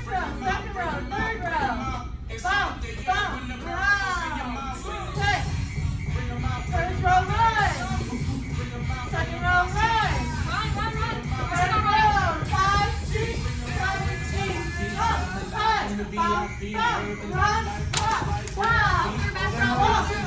row, second row, third row. Bump, bump, round. Six. First row, run. Second row, run. Third row, 5, 6, 7, 8. Up, 10, bump, bump, run, pop, pop. Walk.